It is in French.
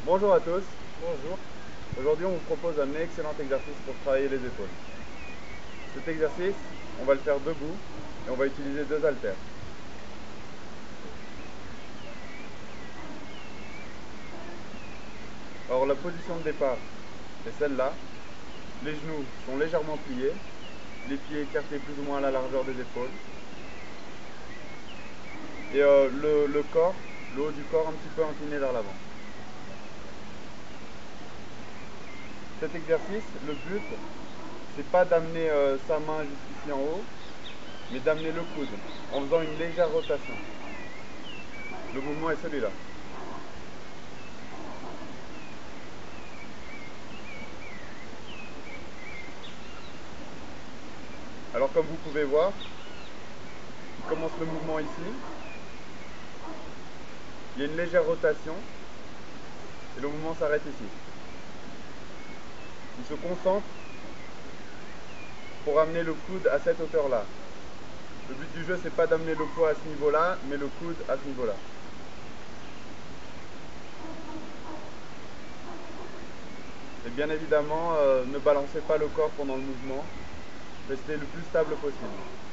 Bonjour à tous, Bonjour. aujourd'hui on vous propose un excellent exercice pour travailler les épaules. Cet exercice, on va le faire debout et on va utiliser deux haltères. Alors la position de départ est celle-là, les genoux sont légèrement pliés, les pieds écartés plus ou moins à la largeur des épaules et le corps, le haut du corps un petit peu incliné vers l'avant. Cet exercice, le but, c'est pas d'amener sa main jusqu'ici en haut, mais d'amener le coude en faisant une légère rotation. Le mouvement est celui-là. Alors comme vous pouvez voir, il commence le mouvement ici, il y a une légère rotation et le mouvement s'arrête ici. Il se concentre pour amener le coude à cette hauteur-là. Le but du jeu, c'est pas d'amener le poids à ce niveau-là, mais le coude à ce niveau-là. Et bien évidemment, ne balancez pas le corps pendant le mouvement. Restez le plus stable possible.